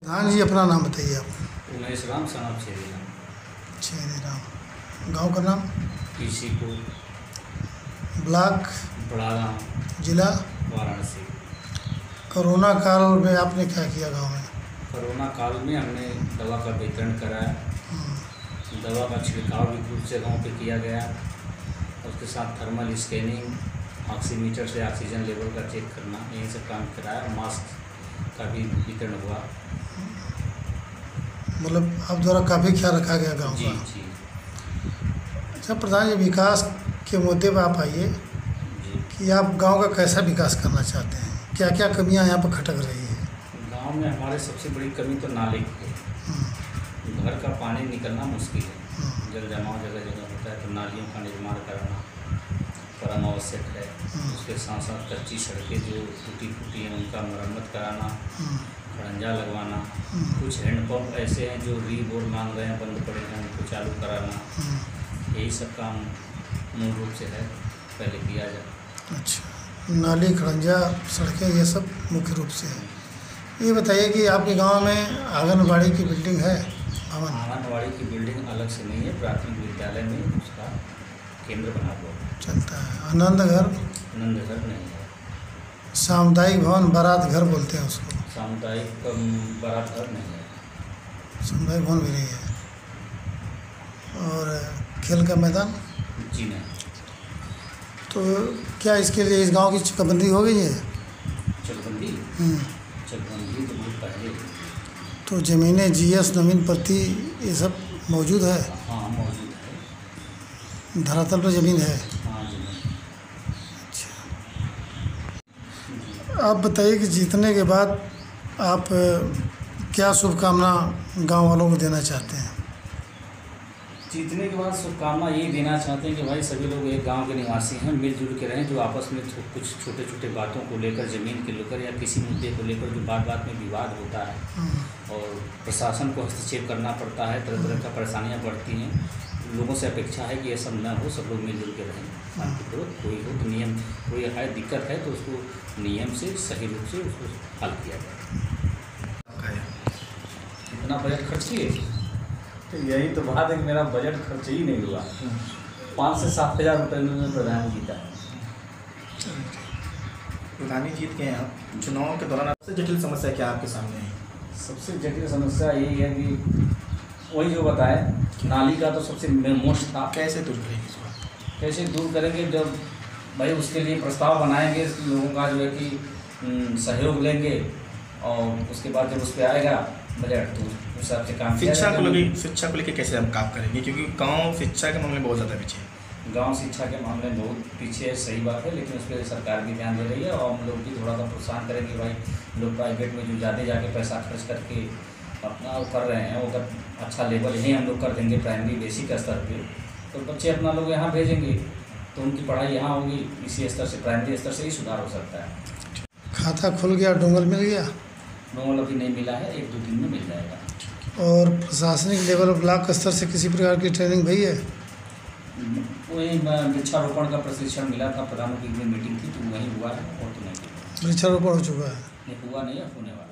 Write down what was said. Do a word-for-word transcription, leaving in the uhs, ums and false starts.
हाँ जी, अपना नाम बताइए आप। उमेश राम सनब छेदी राम। छेदी राम। गाँव का नाम? टीसीपुर। ब्लॉक? बड़ाराम। जिला? वाराणसी। कोरोना काल में आपने क्या किया गांव में? कोरोना काल में हमने दवा का वितरण कराया। दवा का छिड़काव भी खुद से गाँव पे किया गया। उसके साथ थर्मल स्कैनिंग, ऑक्सीमीटर से ऑक्सीजन लेवल का चेक करना, यही सब काम कराया। मास्क का भी वितरण हुआ। मतलब आप द्वारा काफ़ी ख्याल रखा गया गांव जी का? जी। अच्छा प्रधान जी, विकास के मुद्दे पर आप आइए जी। कि आप गांव का कैसा विकास करना चाहते हैं? क्या क्या कमियां यहाँ पर खटक रही है? गांव में हमारे सबसे बड़ी कमी तो नाले की है। घर का पानी निकलना मुश्किल है। जल जमाव जगह जगह होता है, तो नालियों का निर्माण कराना परम आवश्यक है। उसके साथ साथ कच्ची सड़कें जो टूटी फूटी हैं उनका मरम्मत कराना, खड़ंजा लगवाना। कुछ हैंडपम्प ऐसे हैं जो रीबोर मांग रहे हैं, बंद पड़े हैं, उनको चालू कराना। यही सब काम मूल रूप से है, पहले किया जाए। अच्छा, नाली, खड़ंजा, सड़कें, ये सब मुख्य रूप से है। ये बताइए कि आपके गांव में आंगनबाड़ी की बिल्डिंग है? भवन? आंगनबाड़ी की बिल्डिंग अलग से नहीं है, प्राथमिक विद्यालय में उसका केंद्र बना हुआ चलता है। आनंद घर? आनंद घर नहीं है। सामुदायिक भवन, बारात घर बोलते हैं उसको? सामुदायिक बारात घर नहीं है। सामुदायिक भवन भी नहीं है। और खेल का मैदान? जी नहीं। तो क्या इसके लिए इस गांव की चकबंदी हो गई है? चकबंदी? चकबंदी तो बहुत पहले हुई। तो ज़मीनें, जीएस, जमीन प्रति, ये सब मौजूद है? हाँ मौजूद है। धरातल पर ज़मीन है? हाँ जमीन। अच्छा, आप बताइए कि जीतने के बाद आप क्या शुभकामना गांव वालों को देना चाहते हैं? जीतने के बाद शुभकामना यही देना चाहते हैं कि भाई सभी लोग एक गांव के निवासी हैं, मिलजुल के रहें। जो आपस में कुछ छोटे छोटे बातों को लेकर, ज़मीन के लेकर या किसी मुद्दे को लेकर जो बात बात में विवाद होता है और प्रशासन को हस्तक्षेप करना पड़ता है, तरह तरह का परेशानियाँ बढ़ती हैं, लोगों से अपेक्षा है कि ये सब न हो, सब लोग मिलजुल के रहें शांतिपूर्वक। कोई हो तो नियम, कोई है दिक्कत है तो उसको नियम से सही रूप से उसको हल किया जाए। इतना बजट खर्च किए तो यही तो बात है कि मेरा बजट खर्च ही नहीं हुआ। पाँच से सात हज़ार रुपये में मैं प्रधान जीता। प्रधानी जीत गए हैं आप। चुनाव के दौरान सबसे जटिल समस्या क्या आपके सामने है? सबसे जटिल समस्या यही है कि वही जो बताए, नाली का तो सबसे मोस्ट था। कैसे दूर करेंगे इस बात? कैसे दूर करेंगे? जब भाई उसके लिए प्रस्ताव बनाएंगे, लोगों का जो है कि सहयोग लेंगे और उसके बाद जब उस पर आएगा बजट तो उस हिसाब से काम किया शिक्षा को लेकर शिक्षा को लेकर कैसे हम काम करेंगे? क्योंकि गांव शिक्षा के मामले में बहुत ज़्यादा पीछे है। गांव शिक्षा के मामले में बहुत पीछे है, सही बात है, लेकिन उस पर सरकार भी ध्यान दे रही है और हम लोग भी थोड़ा सा प्रोत्साहन करेंगे। भाई लोग प्राइवेट में जो ज़्यादा जाके पैसा खर्च करके अपना वो कर रहे हैं, वो अगर अच्छा लेवल यहीं हम लोग कर देंगे प्राइमरी बेसिक स्तर पर, तो बच्चे अपना लोग यहाँ भेजेंगे तो उनकी पढ़ाई यहाँ होगी। इसी स्तर से, प्राइमरी स्तर से ही सुधार हो सकता है। खाता खुल गया, डोंगल मिल गया? डोंगल अभी नहीं मिला है, एक दो दिन में मिल जाएगा। और प्रशासनिक लेवल, ब्लॉक स्तर से किसी प्रकार की ट्रेनिंग भई है? वही वृक्षारोपण का प्रशिक्षण मिला था, प्रधानमंत्री की मीटिंग थी तो वहीं हुआ है और तो नहीं। वृक्षारोपण हो चुका है? नहीं हुआ नहीं है, होने वाला।